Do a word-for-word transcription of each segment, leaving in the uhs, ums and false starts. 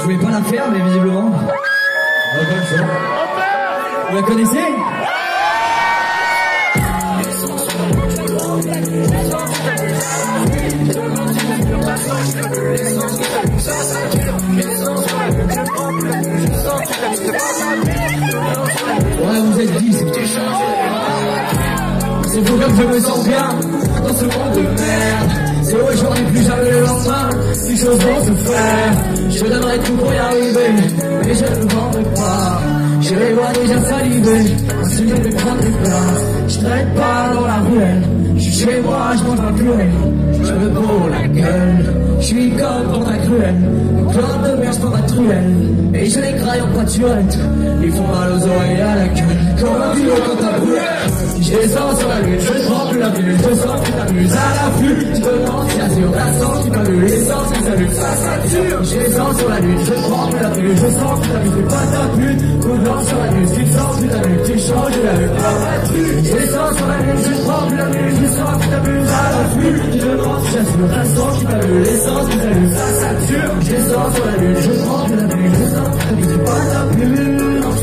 voulais pas la faire, mais visiblement. Vous la connaissez? Ouais, vous êtes dix. C'est fou comme je me sens bien dans ce monde de merde. C'est aujourd'hui plus jamais le lendemain. Les choses vont se faire. Je donnerai tout pour y arriver, mais je ne vendrai pas. Je les vois déjà saliver. Si je ne prendrai pas, je traîne pas dans la ruelle. Je suis chez moi, je mange ma pleurer. Je me bourre la gueule. Je suis comme pour ta cruelle. Plein de merde pour ma truelle. Et je les graille en pâturette. Ils font mal aux oreilles et à la gueule. Comme un vieux quand t'as brûlé. Je descends sur la lune, je ne prends plus la vue. Je sens que t'amuses à l'affût. Tu me mens, bien sûr, la sens qui m'allume. L'essence qui s'allume, ça sature. Je descends sur la lune, je ne prends plus la vue. Je sens que t'amuses, c'est pas ta pute. Coup blanc sur la lune, tu sens que t'amuses. Tu changes la lune, pas battu. Je descends sur la lune, je ne prends plus la vue. Je sens que t'amuses à l'affût. Tu me mens, bien sûr, la sens qui m'allume. L'essence qui s'allume, ça sature. Je descends sur la lune, je ne prends plus la vue. Je sens que t'amuses, c'est pas ta pute.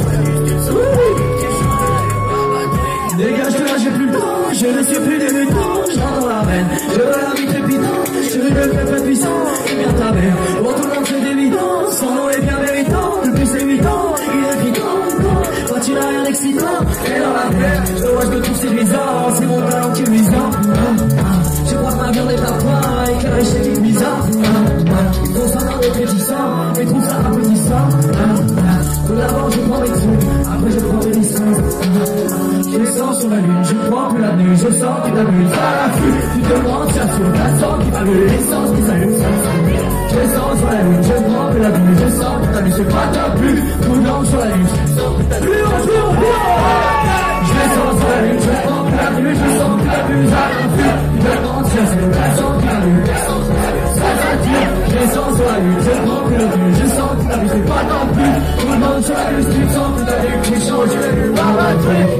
Dégage de là, j'ai plus le temps, je ne suis plus débutant, je rentre dans l'arène, je veux la vie trépidante, je veux le peuple puissant, et bien ta mère, pour tout le monde c'est évident, son nom est bien méritant, depuis ses huit ans, il est piquant, quand il a rien d'excitant, et dans la terre, je vois que tout séduisant, c'est mon talent qui est luisant, je crois que ma viande est à point, et qu'elle est chez lui bizarre, ils font ça dans des réticents, et trouvent ça appétissant, tout d'abord je prends mes trucs, après je prends des licences, je descends sur la lune, je prends plus la nuit, je sens que t'amuses à l'affût. Tu te demandes, tiens sur ta sang qui m'allume, l'essence qui s'allume. Je descends sur la lune, je prends plus la nuit, je sens que t'amuses, c'est pas ta pluie. Tout blanc sur la lune, je sens que t'amuses. Plus haut, plus haut, plus haut. Je descends sur la lune, je prends plus la nuit, je sens que t'amuses à l'affût. Tu te demandes, tiens sur ta sang qui m'allume, l'essence qui s'allume. Ça s'attire, je descends sur la lune, je prends plus la nuit, je sens que t'amuses, c'est pas ta pluie. Tout blanc sur la lune, tu sens que t'amuses, tu changes la lune, par ma truc.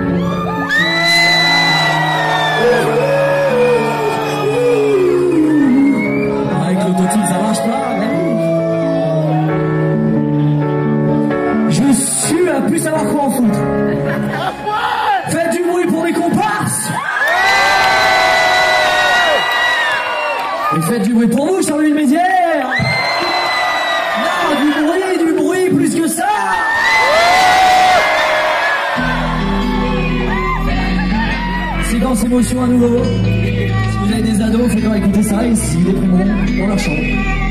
Avec l'autotype ça marche pas, hein. Je suis à plus savoir quoi en foutre. Faites du bruit pour les comparses. Et faites du bruit pour vous, Charles Mézières. Non, du bruit, du bruit, plus que ça. Séquence émotion à nouveau. Si vous avez des ados, faites-leur écouter ça ici, les primos, dans leur chambre.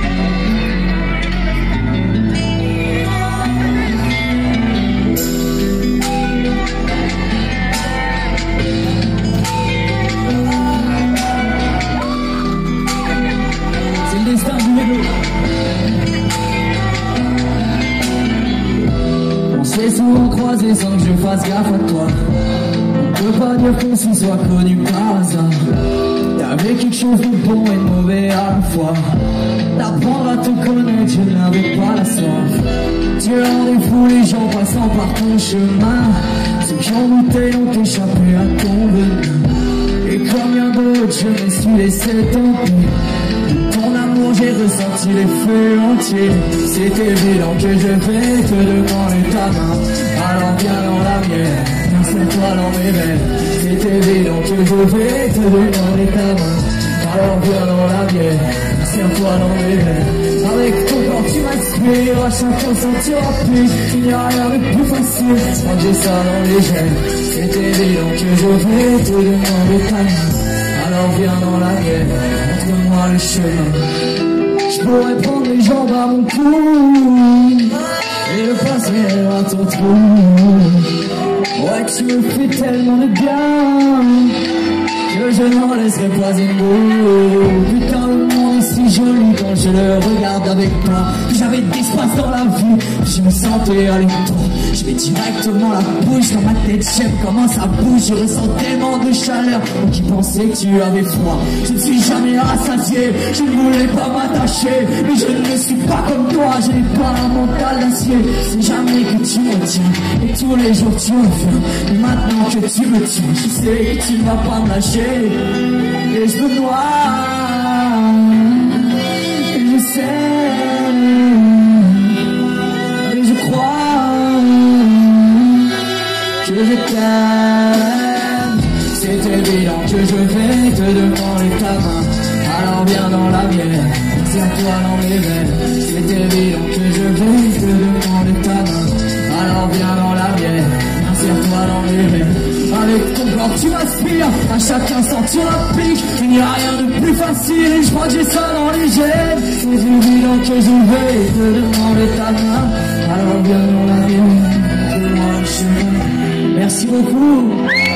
C'est le destin du vélo. On s'est souvent croisés sans que je fasse gaffe à toi. Je peux pas dire qu'on s'y soit connu par hasard. T'avais quelque chose de bon et de mauvais à la fois. T'apprendre à te connaître, je n'avais pas la soif. Tu rendais fou les gens passant par ton chemin. Ceux qui ont goûté ont échappé à ton venin. Et comme bien d'autres, je me suis laissé tenter. De ton amour, j'ai ressenti l'effet entier. C'est évident que je vais te demander ta main. Alors viens dans la mienne. Serre-toi dans mes veines, c'est évident que je vais te demander ta main. Alors viens dans la mienne, serre-toi dans mes veines. Avec ton corps tu m'inspires, à chaque instant tu remplis. Il n'y a rien de plus facile, quand j'ai ça dans les gènes. C'est évident que je vais te demander ta main. Alors viens dans la mienne, montre-moi le chemin. Je pourrais prendre les jambes à mon cou et le passer à ton trou. Ouais, tu me fais tellement de bien que je n'en laisserai pas un mot. Putain, le monde est si joli quand je le regarde avec toi. J'avais d'espace dans la vie, je me sentais à l'étoile. Je mets directement la bouche dans ma tête, j'aime comment ça bouge. Je ressens tellement de chaleur qui pensait que tu avais froid. Je ne suis jamais rassasié, je ne voulais pas m'attacher. Mais je ne suis pas comme toi, je n'ai pas un mental d'acier. C'est jamais que tu me tiens, et tous les jours tu reviens. Et maintenant que tu me tiens, je sais que tu ne vas pas me lâcher. Et je me noie, et je sais évident que je vais te demander ta main. Alors viens dans la mienne, serre-toi dans mes veines. C'est évident que je vais te demander ta main. Alors viens dans la mienne, serre-toi dans mes veines. Avec ton corps tu m'aspires, à chaque instant tu m'appliques. Il n'y a rien de plus facile et je crois que j'ai ça dans les gènes. C'est évident que je vais te demander ta main. Alors viens dans la mienne, fais-moi le chemin. Merci beaucoup.